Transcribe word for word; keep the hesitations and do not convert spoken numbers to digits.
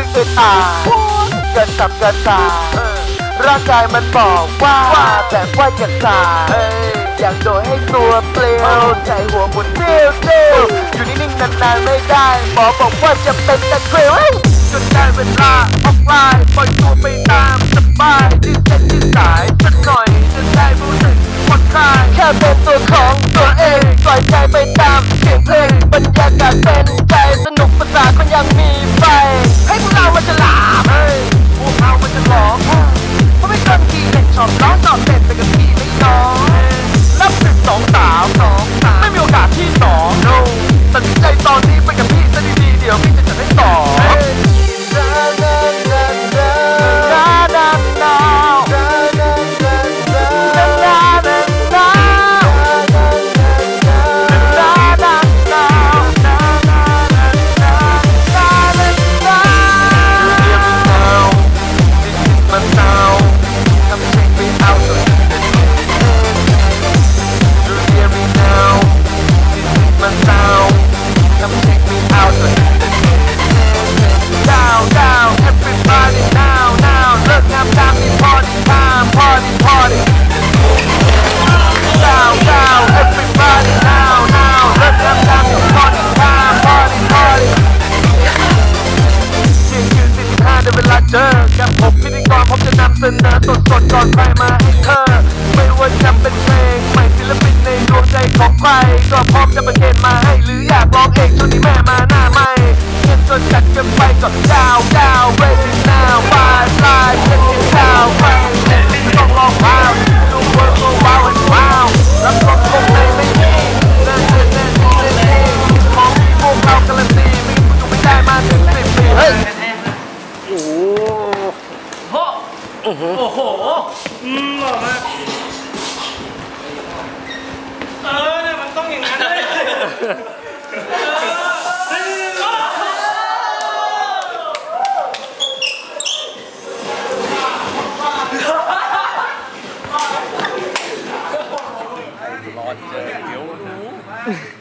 อึดอัดเกินตับเกินตาร่างกายมันบอกว่าแต่ว่าจะตายอยากโดดให้ตัวเปลี่ยวใจหัวหมุนเตี้ยวเตี้ยวอยู่นิ่งๆนานๆไม่ได้หมอบอกว่าจะเป็นตะคริวจนได้เวลาออกไลน์ปล่อยตัวไปตามสบายรีบเช็คที่สายสักหน่อยจะได้รู้สึกผ่อนคลายแค่เป็นตัวของตัวเองปล่อยใจไปตามเสียงเพลงบรรยากาศเป็นใจสนุกประสาทมันยังมีไฟให้พวกเรามันจะหลับพวกเรามันจะหลอกเพราะไม่เกินทีเด็กชอบร้องต่อเต้นไปกับพี่ไม่ยอมนับสิบสองสามสองสามไม่มีโอกาสที่สองตัดสินใจตอนนี้ไปกับพี่จะดีๆเดี๋ยวพี่จะจัดให้ต่อเจอกับผมพิธีกรผมจะนำเสนอสดสดก่อนใครมาให้เธอไม่ว่าจะเป็นเพลงใหม่ศิลปินในดวงใจของใครก็พร้อมจะประเคนมาให้หรืออยากร้องเองช่วงนี้แม่มาหน้าไม่เงินจนจัดกันไปก็ดาวดาว ready now five live เป็นที่ดาวไปต้องลองว้าวดูเวิร์กว้าวว้าวรับรองคงในไม่มีนั่นนั่นนั่นนั่นนี่ของที่พวกเราการันตีไม่ถูกไม่ได้มาถึงสิบปีเฮ้ยโอ้โหโอ้โหโอ้โหอืมหล่อมากเออเนี่ยมันต้องอย่างนั้นเลยร้อนเจอเดี๋ยว